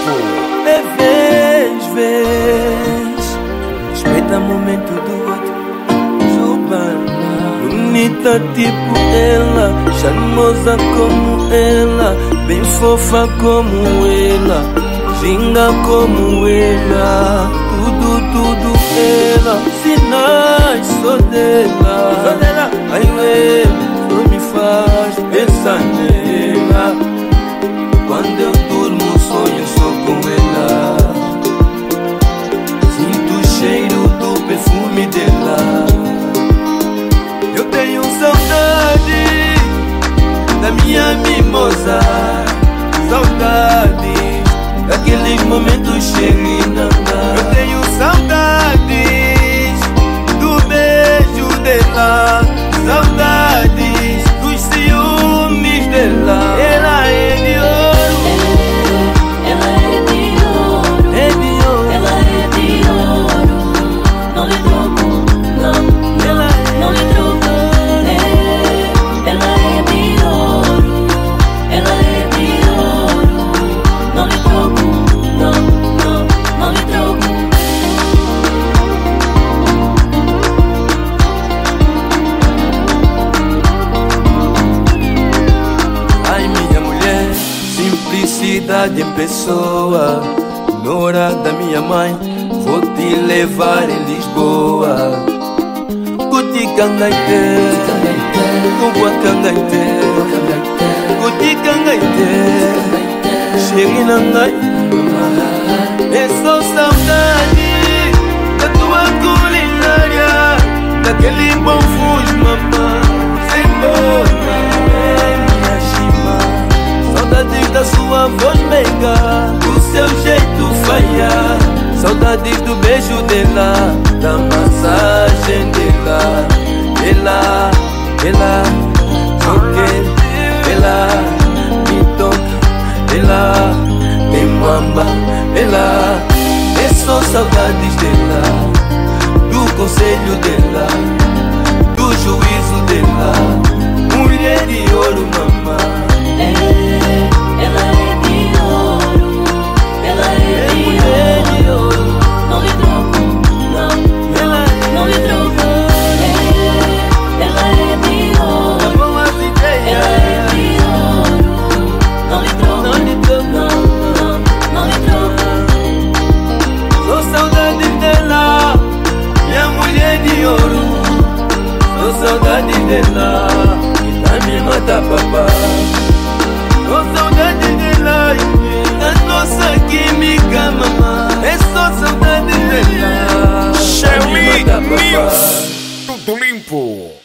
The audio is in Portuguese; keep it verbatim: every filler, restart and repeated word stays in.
É vez, vez, respeita o momento do outro. Jubana, bonita tipo ela, charmosa como ela, bem fofa como ela, ginga como ela, tudo, tudo ela. Sinais só dela, só dela. Ai, ela só me faz pensar nela. Quando eu durmo, sonho só com ela. Sinto o cheiro do perfume dela. Eu tenho saudade da minha mimosa, saudade daqueles momentos cheirinhos. Eu tenho saudades do beijo dela, saudades dos ciúmes dela. Ela é de ouro, Ela é de ouro, é de ouro. ela é de ouro. Não lhe troco, não, Ela não lhe troco. É, ela é de ouro, ela é de ouro. Não lhe troco, não, não, não lhe troco. Ai, minha mulher, simplicidade em pessoa. Nora da minha mãe, vou te levar em Lisboa. Cuti cangaite, cubua cangaite, cuti cangaite, cheguei ngai. É só saudade da tua culinária, daquele bom fuz, mamãe. Sem boca, minha chima. Saudades da sua voz meiga, do seu jeito faia. Saudades do beijo dela, da massagem dela. Ela, ela, toque, ela me toca, ela me mama, ela. É só saudades dela, do conselho dela, do juízo dela. Mulher de ouro, mamãe. É, ela é de ouro, ela é de Mulher de ouro. ouro. Não lhe troco, não, Ela não lhe troco. É, ela é de ouro, boas ela ideias. é de ouro. Não lhe troco, Não lhe troco, não, não, não lhe troco. sou saudade dela, minha mulher de ouro. Sou saudade dela, que tá me mata, papá. Sou saudade dela, da nossa química, mamãe. É só saudade dela, tá me Shelly mata, papá. News, tudo limpo.